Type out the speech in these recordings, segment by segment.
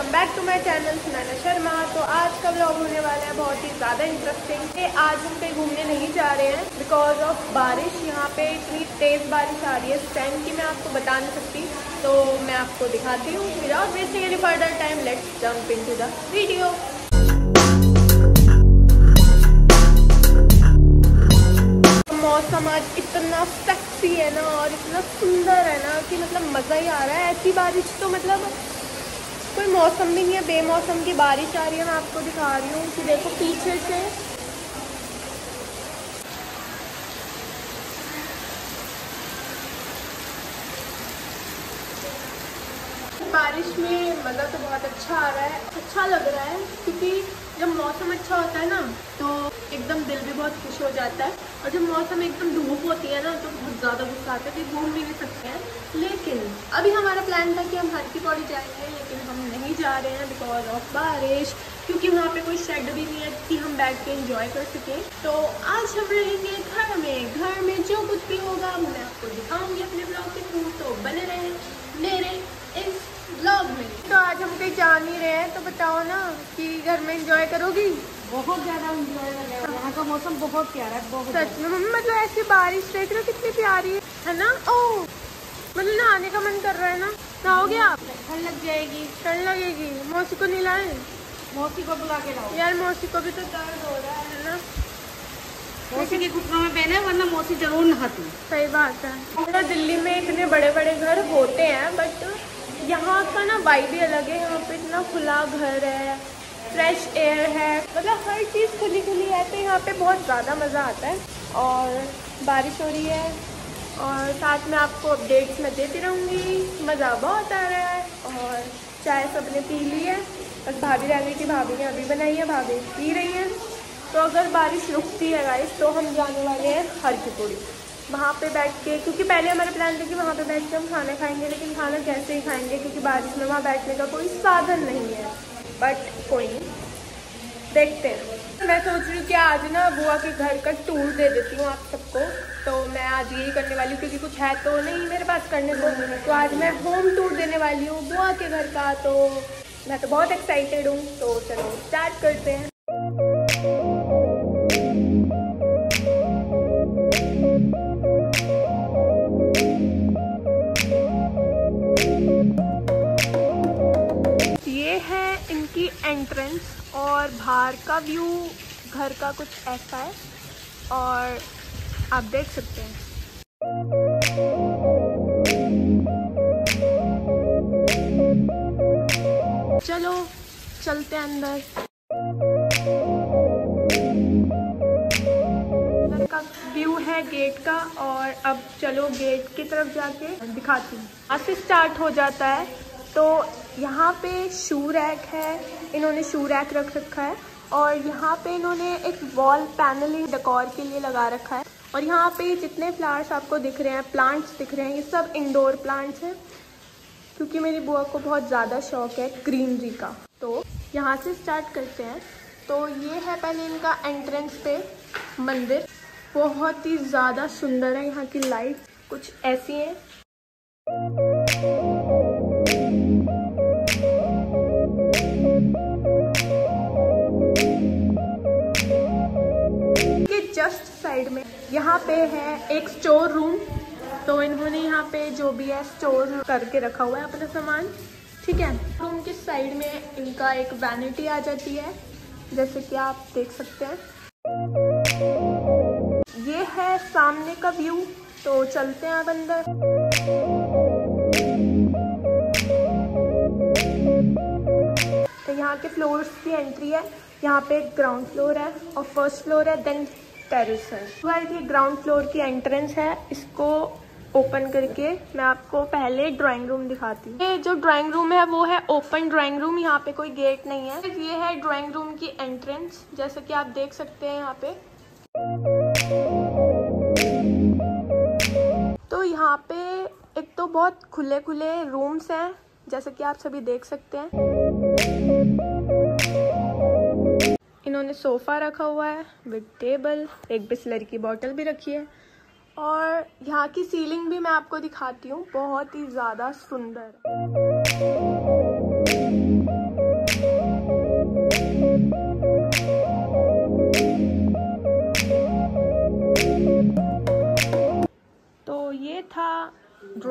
Welcome back to my channel Sunaina Sharma. तो आज का व्लॉग होने वाला है बहुत ही ज़्यादा इंटरेस्टिंग। आज हम कहीं घूमने नहीं जा रहे हैं बिकॉज ऑफ बारिश। यहाँ पे इतनी तेज़ बारिश आ रही है इस टाइम की मैं आपको बता नहीं सकती, तो मैं आपको दिखाती हूँ। Without wasting any further time let's jump into the video. मौसम आज इतना सेक्सी है ना और इतना सुंदर है ना कि मतलब मज़ा ही आ रहा है। ऐसी बारिश तो मतलब कोई मौसम भी नहीं है, बेमौसम की बारिश आ रही है। मैं आपको दिखा रही हूँ कि देखो पीछे से बारिश में मज़ा तो बहुत अच्छा आ रहा है, अच्छा लग रहा है क्योंकि जब मौसम अच्छा होता है ना तो एकदम दिल भी बहुत खुश हो जाता है। और जब मौसम एकदम धूप होती है ना तो बहुत ज़्यादा गुस्सा आता है कि घूम भी नहीं सकते हैं। लेकिन अभी हमारा प्लान था कि हम हर की पौड़ी जाएंगे, लेकिन हम नहीं जा रहे हैं बिकॉज ऑफ बारिश, क्योंकि वहाँ पे कोई शेड भी नहीं है कि हम बैठ के एंजॉय कर सकें। तो आज हम रहेंगे घर में जो कुछ भी होगा मैं आपको दिखाऊंगी अपने ब्लॉग के थ्रू, तो बने रहे मेरे इस ब्लॉग में। तो आज हम कहीं जा नहीं रहे हैं, तो बताओ ना कि घर में एंजॉय करोगी? बहुत ज्यादा एंजॉय कर रहे हो। यहाँ का मौसम बहुत प्यारा है, बहुत सच में मम्मी, मतलब ऐसी बारिश देख रहे हो कितनी प्यारी है ना। ओ मतलब नहाने का मन कर रहा है ना, नहाओगे आप? ठंड लग जाएगी। ठंड लगेगी, मौसी को नहीं लाए? मौसी को बुला के लाओ यार मौसी को भी तो दर्द हो रहा है ना। मौसी के घुटनों में पहने, वरना मौसी जरूर नहाती। सही बात है। तो दिल्ली में इतने बड़े बड़े घर होते हैं बट यहाँ का ना वाइब ही अलग है। यहाँ पे इतना खुला घर है, फ्रेश एयर है, मतलब हर चीज़ खुली खुली है, तो यहाँ पे बहुत ज़्यादा मज़ा आता है। और बारिश हो रही है और साथ में आपको अपडेट्स मैं देती रहूँगी। मज़ा बहुत आ रहा है। और चाय सबने पी ली है, बस भाभी रह गई थी, भाभी ने अभी बनाई है, भाभी पी रही हैं। तो अगर बारिश रुकती है गाइस तो हम जाने वाले हैं हर की पौड़ी। वहाँ पे बैठ के, क्योंकि पहले हमारा प्लान था कि वहाँ पे बैठ के हम खाना खाएंगे, लेकिन खाना कैसे ही खाएंगे क्योंकि बारिश में वहाँ बैठने का कोई साधन नहीं है। बट कोई नहीं, देखते हैं। मैं सोच रही हूँ कि आज ना बुआ के घर का टूर दे देती हूँ आप सबको। तो मैं आज यही करने वाली हूँ क्योंकि कुछ है तो नहीं मेरे पास करने को। तो आज मैं होम टूर देने वाली हूँ बुआ के घर का। तो मैं तो बहुत एक्साइटेड हूँ, तो चलो स्टार्ट करते हैं। ये है इनकी एंट्रेंस और बाहर का व्यू घर का कुछ ऐसा है और आप देख सकते हैं। चलो चलते हैं अंदर। अंदर का व्यू है गेट का और अब चलो गेट की तरफ जाके दिखाती हूँ। यहाँ से स्टार्ट हो जाता है। तो यहाँ पे शू रैक है, इन्होंने शू रैक रख रखा है। और यहाँ पे इन्होंने एक वॉल पैनलिंग डेकोर के लिए लगा रखा है। और यहाँ पे जितने फ्लावर्स आपको दिख रहे हैं, प्लांट्स दिख रहे हैं, ये सब इंडोर प्लांट्स हैं क्योंकि मेरी बुआ को बहुत ज़्यादा शौक है ग्रीनरी का। तो यहाँ से स्टार्ट करते हैं। तो ये है पहले इनका एंट्रेंस पे मंदिर, बहुत ही ज़्यादा सुंदर है। यहाँ की लाइट कुछ ऐसी है। जस्ट साइड में यहाँ पे है एक स्टोर रूम। तो इन्होंने यहाँ पे जो भी है स्टोर करके रखा हुआ है अपना सामान, ठीक है। रूम के साइड में इनका एक वैनिटी आ जाती है, जैसे कि आप देख सकते हैं। ये है सामने का व्यू। तो चलते हैं अब अंदर। तो यहाँ के फ्लोर्स की एंट्री है। यहाँ पे ग्राउंड फ्लोर है और फर्स्ट फ्लोर है, देन टेरेस है। गाइस ये ग्राउंड फ्लोर की एंट्रेंस है। इसको ओपन करके मैं आपको पहले ड्राइंग रूम दिखाती हूँ। ये जो ड्राइंग रूम है वो है ओपन ड्राइंग रूम, यहाँ पे कोई गेट नहीं है। ये है ड्राइंग रूम की एंट्रेंस, जैसे कि आप देख सकते हैं यहाँ पे। तो यहाँ पे एक तो बहुत खुले खुले रूम्स हैं, जैसे कि आप सभी देख सकते हैं। इन्होंने सोफ़ा रखा हुआ है विद टेबल, एक बिस्लरी की बोतल भी रखी है। और यहाँ की सीलिंग भी मैं आपको दिखाती हूँ, बहुत ही ज़्यादा सुंदर।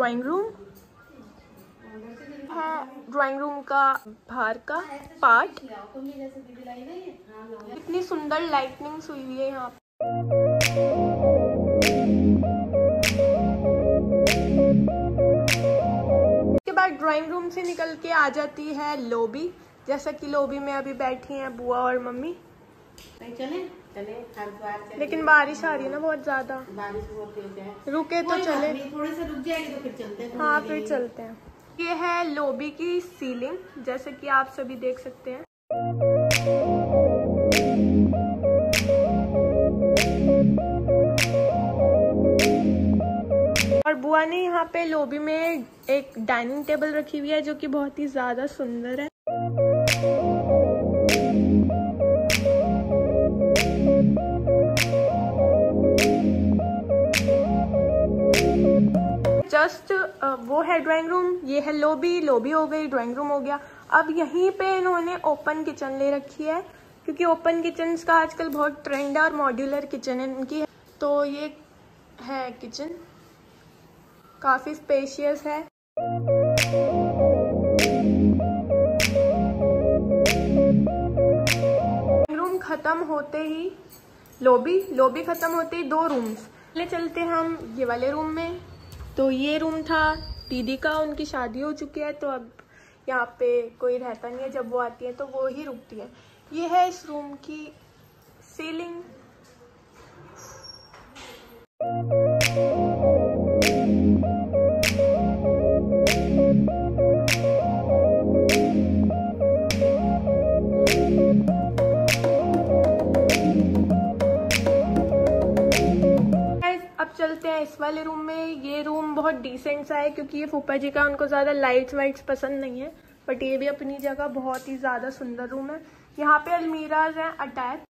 ड्राइंग रूम है। ड्राइंग रूम का बाहर का पार्ट, इतनी सुंदर लाइटनिंग हुई हुई है यहाँ पे। उसके बाद ड्राइंग रूम से निकल के आ जाती है लॉबी। जैसा कि लॉबी में अभी बैठी हैं बुआ और मम्मी। चले चले लेकिन बारिश आ रही है ना बहुत ज्यादा, बारिश बहुत तेज है। रुके तो चले, थोड़ी सी रुक जाएगी तो फिर चलते हैं। हाँ फिर चलते हैं। ये है लॉबी की सीलिंग, जैसे कि आप सभी देख सकते हैं। और बुआ ने यहाँ पे लॉबी में एक डाइनिंग टेबल रखी हुई है जो कि बहुत ही ज्यादा सुंदर है। जस्ट वो है ड्राइंग रूम, ये है लॉबी। लॉबी हो गई, ड्राइंग रूम हो गया। अब यहीं पे इन्होंने ओपन किचन ले रखी है, क्योंकि ओपन किचन का आजकल बहुत ट्रेंड है और मॉड्यूलर किचन इनकी है। तो ये है किचन, काफी स्पेशियस है। रूम खत्म होते ही लॉबी खत्म होते ही दो रूम्स ले चलते हैं हम ये वाले रूम में। तो ये रूम था दीदी का, उनकी शादी हो चुकी है तो अब यहाँ पे कोई रहता नहीं है, जब वो आती है तो वो ही रुकती है। ये है इस रूम की सीलिंग। अब चलते हैं इस वाले रूम में। ये रूम बहुत डिसेंट सा है, क्योंकि ये फूफा जी का, उनको ज़्यादा लाइट्स वाइट्स पसंद नहीं है, बट ये भी अपनी जगह बहुत ही ज़्यादा सुंदर रूम है। यहाँ पे अलमीराज हैं अटैच।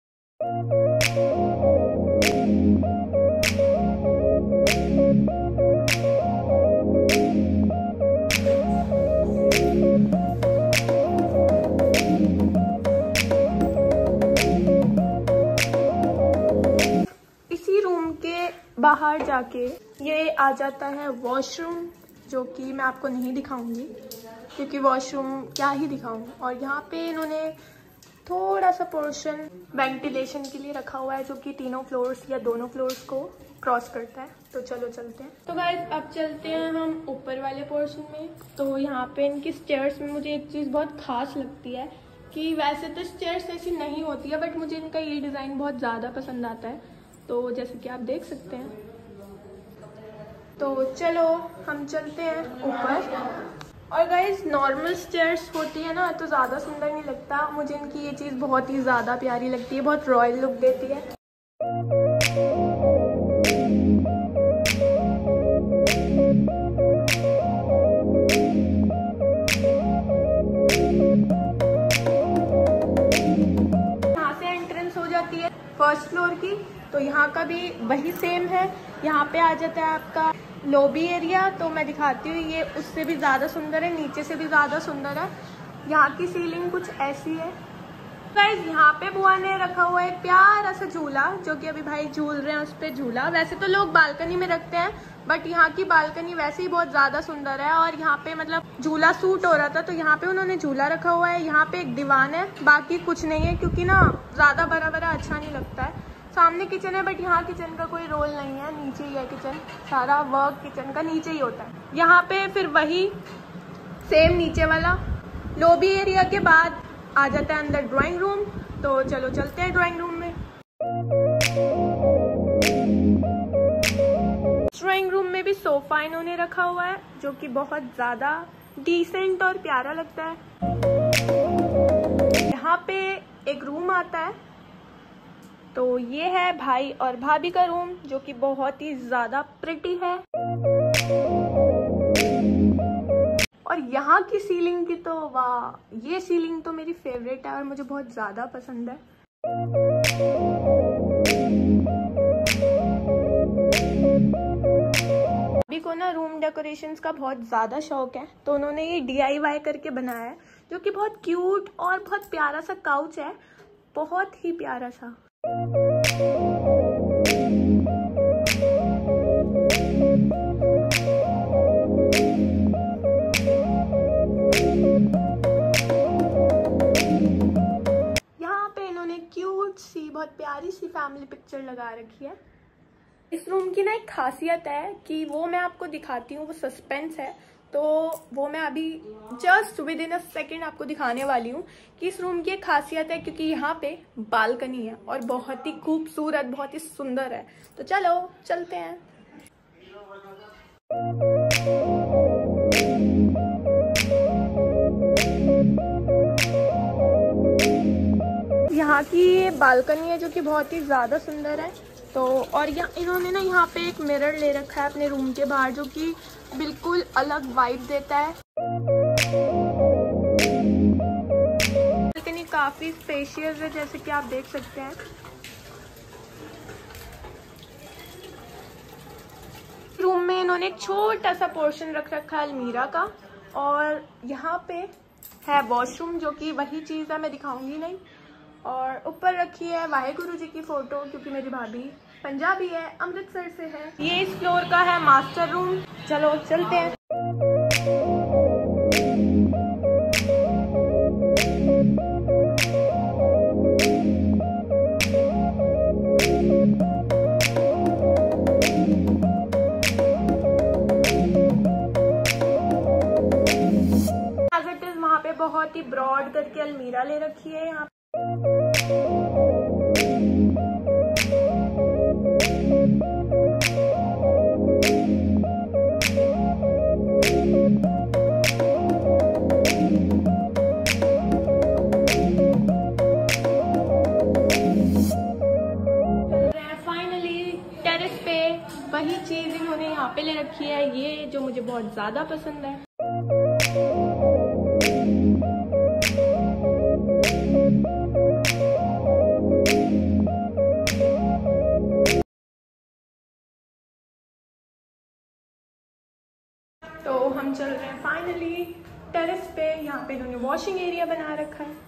इसी रूम के बाहर जाके ये आ जाता है वॉशरूम, जो कि मैं आपको नहीं दिखाऊंगी क्योंकि वॉशरूम क्या ही दिखाऊं। और यहाँ पे इन्होंने थोड़ा सा पोर्शन वेंटिलेशन के लिए रखा हुआ है, जो कि तीनों फ्लोर्स या दोनों फ्लोर्स को क्रॉस करता है। तो चलो चलते हैं। तो गाइस अब चलते हैं हम ऊपर वाले पोर्शन में। तो यहाँ पे इनकी स्टेयर्स में मुझे एक चीज़ बहुत खास लगती है कि वैसे तो स्टेयर्स ऐसी नहीं होती है, बट मुझे इनका ये डिज़ाइन बहुत ज़्यादा पसंद आता है। तो जैसे कि आप देख सकते हैं, तो चलो हम चलते हैं ऊपर। और गाइस नॉर्मल स्टेयर्स होती है ना तो ज़्यादा सुंदर नहीं लगता, मुझे इनकी ये चीज़ बहुत ही ज़्यादा प्यारी लगती है, बहुत रॉयल लुक देती है। यहाँ से एंट्रेंस हो जाती है फर्स्ट फ्लोर की। तो यहाँ का भी वही सेम है, यहाँ पे आ जाता है आपका लॉबी एरिया। तो मैं दिखाती हूँ, ये उससे भी ज़्यादा सुंदर है, नीचे से भी ज़्यादा सुंदर है। यहाँ की सीलिंग कुछ ऐसी है। गाइस यहाँ पे बुआ ने रखा हुआ है प्यारा सा झूला, जो कि अभी भाई झूल रहे हैं उस पे झूला। वैसे तो लोग बालकनी में रखते हैं, बट यहाँ की बालकनी वैसे ही बहुत ज़्यादा सुंदर है और यहाँ पे मतलब झूला सूट हो रहा था तो यहाँ पे उन्होंने झूला रखा हुआ है। यहाँ पे एक दीवान है, बाकी कुछ नहीं है, क्योंकि ना ज़्यादा बड़ा बड़ा अच्छा नहीं लगता है। सामने किचन है, बट यहाँ किचन का कोई रोल नहीं है, नीचे ही है किचन, सारा वर्क किचन का नीचे ही होता है। यहाँ पे फिर वही सेम नीचे वाला लॉबी एरिया के बाद आ जाता है अंदर ड्राइंग रूम। तो चलो चलते हैं ड्राइंग रूम में। ड्राइंग रूम में भी सोफा इन्होंने रखा हुआ है, जो कि बहुत ज़्यादा डिसेंट और प्यारा लगता है। यहाँ पे एक रूम आता है, तो ये है भाई और भाभी का रूम, जो कि बहुत ही ज़्यादा प्रिटी है। और यहाँ की सीलिंग की तो वाह, ये सीलिंग तो मेरी फेवरेट है और मुझे बहुत ज़्यादा पसंद है। अभी को ना रूम डेकोरेशंस का बहुत ज़्यादा शौक है, तो उन्होंने ये DIY करके बनाया है, जो कि बहुत क्यूट और बहुत प्यारा सा काउच है, बहुत ही प्यारा सा। बहुत प्यारी सी फैमिली पिक्चर लगा रखी है। इस रूम की ना एक खासियत है कि वो मैं आपको दिखाती हूँ, वो सस्पेंस है, तो वो मैं अभी just within a second आपको दिखाने वाली हूँ कि इस रूम की एक खासियत है, क्योंकि यहाँ पे बालकनी है और बहुत ही खूबसूरत, बहुत ही सुंदर है। तो चलो चलते हैं। यहाँ की ये बालकनी है जो कि बहुत ही ज़्यादा सुंदर है। तो और यहाँ इन्होंने ना यहाँ पे एक मिरर ले रखा है अपने रूम के बाहर, जो कि बिल्कुल अलग वाइब देता है। बालकनी काफ़ी स्पेशियस है जैसे कि आप देख सकते हैं। रूम में इन्होंने एक छोटा सा पोर्शन रख रखा है अलमीरा का, और यहाँ पे है वॉशरूम जो कि वही चीज़ है, मैं दिखाऊंगी नहीं। और ऊपर रखी है वाहेगुरु जी की फोटो, क्योंकि मेरी भाभी पंजाबी है, अमृतसर से है। ये इस फ्लोर का है मास्टर रूम। चलो चलते हैं। वहाँ पे बहुत ही ब्रॉड करके अलमीरा ले रखी है यहाँ। फाइनली टेरेस पे वही चीज इन्होंने यहाँ पे ले रखी है, ये जो मुझे बहुत ज्यादा पसंद है। तो हम चल रहे हैं फाइनली टेरेस पे। यहाँ पे इन्होंने वॉशिंग एरिया बना रखा है।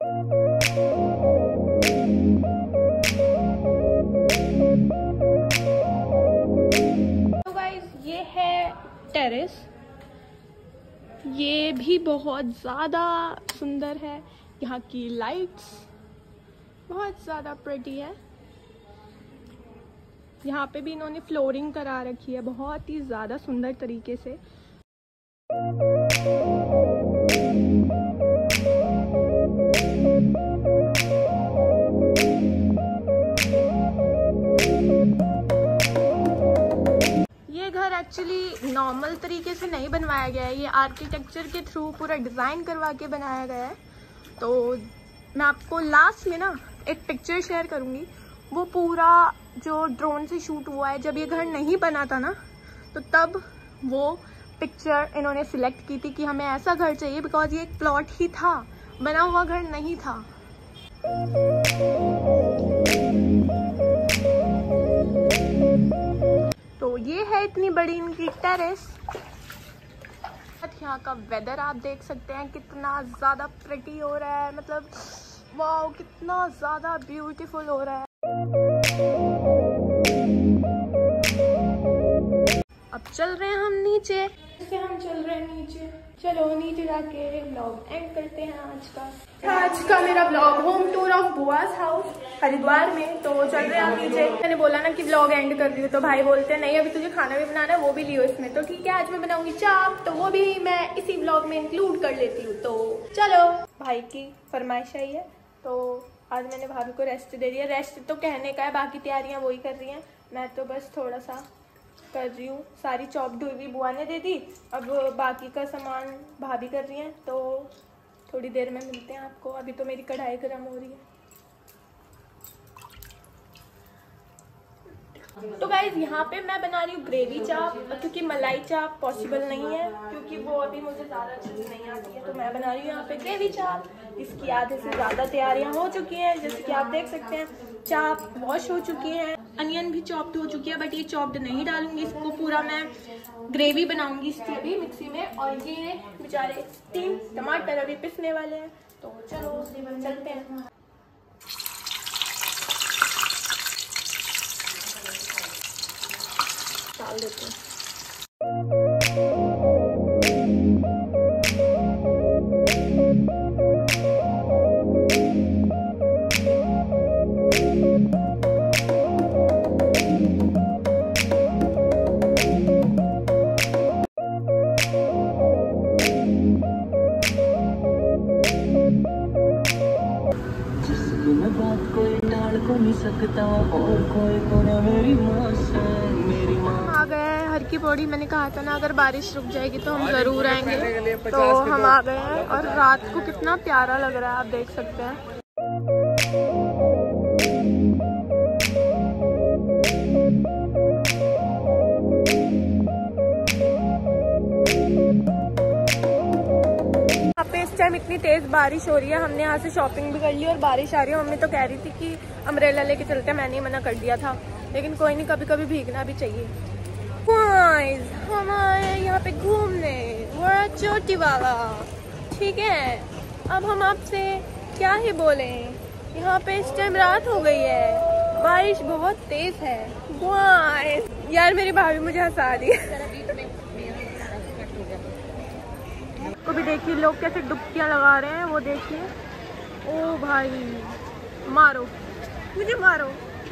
तो गाइस ये है टेरेस, ये भी बहुत ज़्यादा सुंदर है। यहाँ की लाइट्स बहुत ज़्यादा प्रिटी है। यहाँ पे भी इन्होंने फ्लोरिंग करा रखी है बहुत ही ज़्यादा सुंदर तरीके से। ये घर एक्चुअली नॉर्मल तरीके से नहीं बनवाया गया है, ये आर्किटेक्चर के थ्रू पूरा डिज़ाइन करवा के बनाया गया है। तो मैं आपको लास्ट में ना एक पिक्चर शेयर करूँगी, वो पूरा जो ड्रोन से शूट हुआ है जब ये घर नहीं बना था ना, तो तब वो पिक्चर इन्होंने सिलेक्ट की थी कि हमें ऐसा घर चाहिए, बिकॉज ये एक प्लॉट ही था, बना हुआ घर नहीं था। तो ये है इतनी बड़ी इनकी टेरेस। यहाँ का वेदर आप देख सकते हैं कितना ज़्यादा प्रिटी हो रहा है, मतलब वाओ कितना ज़्यादा ब्यूटीफुल हो रहा है। अब चल रहे हैं हम नीचे। हम चल रहे हैं नीचे, चलो नीचे जाके व्लॉग एंड करते हैं आज का मेरा व्लॉग होम टूर ऑफ बुआस हाउस हरिद्वार में। तो चल रहे हैं हम नीचे। मैंने बोला ना कि व्लॉग एंड कर रही हूँ, तो भाई बोलते हैं नहीं अभी तुझे खाना भी बनाना है, वो भी लियो इसमें। तो ठीक है, आज मैं बनाऊंगी चाप, तो वो भी मैं इसी व्लॉग में इंक्लूड कर लेती हूँ। तो चलो, भाई की फरमाइश आई है तो आज मैंने भाभी को रेस्ट दे दिया। रेस्ट तो कहने का है, बाकी तैयारियाँ वही कर रही हैं, मैं तो बस थोड़ा सा कर रही हूँ। सारी चॉप धुई हुई बुआ ने दे दी, अब बाकी का सामान भाभी कर रही हैं। तो थोड़ी देर में मिलते हैं आपको। अभी तो मेरी कढ़ाई गर्म हो रही है। तो गाइज यहाँ पे मैं बना रही हूँ ग्रेवी चाप, क्योंकि मलाई चाप पॉसिबल नहीं है, क्योंकि वो अभी मुझे ज़्यादा अच्छे से नहीं आती है। तो मैं बना रही हूँ यहाँ पे ग्रेवी चाप। इसकी आधे से ज़्यादा तैयारियाँ हो चुकी हैं, जैसे कि आप देख सकते हैं। चाप वॉश हो चुकी हैं, अनियन भी चॉप्ड हो चुकी है, बट ये चॉप्ड नहीं डालूंगी, इसको पूरा मैं ग्रेवी बनाऊंगी इसकी अभी मिक्सी में। और ये बेचारे 3 टमाटर अभी पिसने वाले हैं। तो चलो चलते हैं। डाल देते हैं। मैं बात कोई टाल को नहीं सकता और कोई तो ना मेरी माँ से मेरी माँ। आ गए हैं हर की पौड़ी। मैंने कहा था ना अगर बारिश रुक जाएगी तो हम जरूर आएंगे, तो हम आ गए हैं और रात को कितना प्यारा लग रहा है, आप देख सकते हैं। इस टाइम इतनी तेज बारिश हो रही है, हमने यहाँ से शॉपिंग भी कर ली और बारिश आ रही है। मम्मी तो कह रही थी कि अम्ब्रेला लेके चलते हैं, मैंने ही मना कर दिया था, लेकिन कोई नहीं, कभी कभी भीगना भी चाहिए। हम आए यहाँ पे घूमने, बड़ा चोटी वाला, ठीक है। अब हम आपसे क्या ही बोले, यहाँ पे इस टाइम रात हो गई है, बारिश बहुत तेज है। यार मेरी भाभी मुझे हंसा रही है। को भी देखिए लोग कैसे डुबकियां लगा रहे हैं, वो देखिए। ओ भाई मारो, मुझे मारो।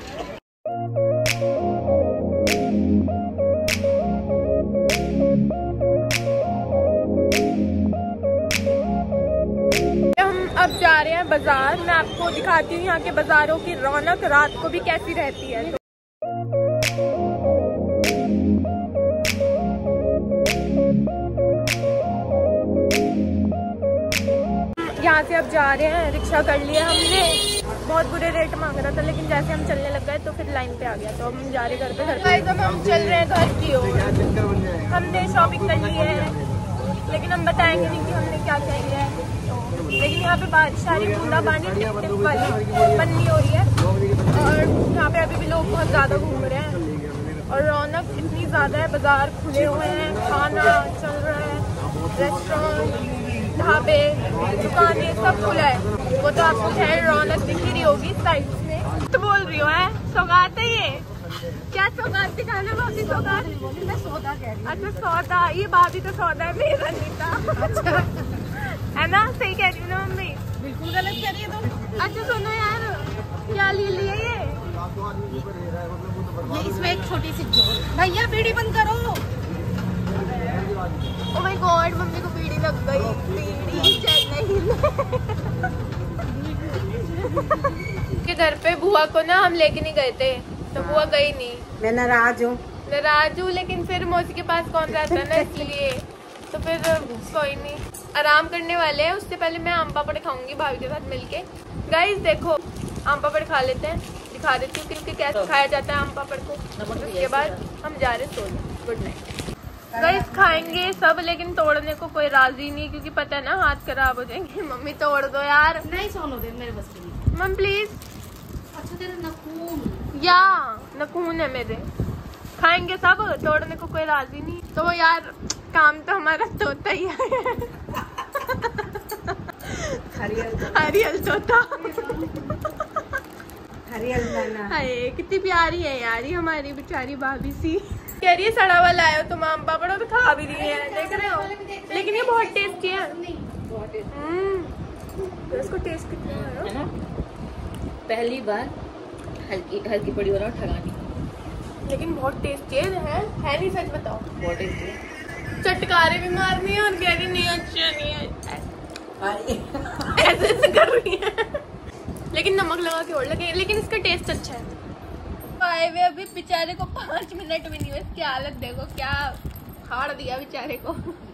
हम अब जा रहे हैं बाजार। मैं आपको दिखाती हूँ यहाँ के बाजारों की रौनक रात को भी कैसी रहती है। यहाँ से अब जा रहे हैं, रिक्शा कर लिया हमने। बहुत बुरे रेट मांग रहा था, लेकिन जैसे हम चलने लग गए तो फिर लाइन पे आ गया, तो हम जा रहे घर पे। अब हम चल रहे हैं घर की ओर। हमने शॉपिंग कर ली है, लेकिन हम बताएंगे नहीं कि हमने क्या क्या लिया है। लेकिन यहाँ पे बारिश आ रही है, बूंदा बांदी वाली बन्नी हो रही है, और यहाँ पे अभी भी लोग बहुत ज्यादा घूम रहे हैं और रौनक इतनी ज्यादा है। बाजार खुले हुए हैं, खाना चल रहा है, रेस्टोरेंट, ढाबे, दुकानें सब खुला है। वो तो आपको खैर रौनक दिख ही रही होगी साइड में। तो बोल रही हो है सौगात है ये? क्या सौगात दिखाना भाभी? सौगात मैं सौदा कह रही हूँ। अच्छा सौदा, ये भाभी तो सौदा है, मेरा नहीं था। अच्छा है ना, सही कह रही हूँ ना मम्मी? बिल्कुल गलत कह रही है तो। अच्छा सुनो यार, क्या ले लिया ये इसमें एक छोटी सी जोड़। भैया बीड़ी बंद करो। ओ माय गॉड, मम्मी को बीड़ी लग गई। बीड़ी चल नहीं। के घर पे बुआ को ना हम लेके नहीं गए थे, तो बुआ गई नहीं। मैं नाराज हूँ, लेकिन फिर मौसी के पास कौन रहता है ना, इसलिए तो फिर कोई नहीं, आराम करने वाले हैं। उससे पहले मैं आम पापड़ खाऊंगी भाभी के साथ मिलके। गाइस देखो, आम पापड़ खा लेते हैं, दिखा देती हूँ कि कैसे खाया जाता है आम पापड़ को। उसके बाद हम जा रहे सोने। Good night. गाइस खाएंगे सब, लेकिन तोड़ने को कोई राजी नहीं, क्योंकि पता है ना हाथ खराब हो जाएंगे। मम्मी तोड़ दो यार। नहीं सोनो दे, मेरे बस की नहीं। मम प्लीज। अच्छा तेरा नखून या नखून है मेरे। खाएंगे सब, तोड़ने को कोई राजी नहीं। तो यार काम तो हमारा तोता ही है। हरियल तोता। हरियल नाना। हाय कितनी प्यारी है यार ये हमारी बेचारी भाभी सी। कह रही है सड़ा हुआ लाए हो तुम आम पापड़, तो खा भी रही है, देख रहे हो। लेकिन ये बहुत टेस्टी है। तो इसको टेस्ट कितना है ना? पहली बार हल्की पड़ी हो रहा ठगानी, लेकिन बहुत टेस्टी है नहीं? सच बताओ। बहुत टेस्टी। चटकारे भी मारनी है और कह रही नहीं अच्छा नहीं है, ऐसे कर रही है। लेकिन नमक लगा के और लगे, लेकिन इसका टेस्ट अच्छा है। आए हुए अभी बेचारे को 5 मिनट भी नहीं हुए, इसकी हालत देखो, क्या हाड़ दिया बेचारे को।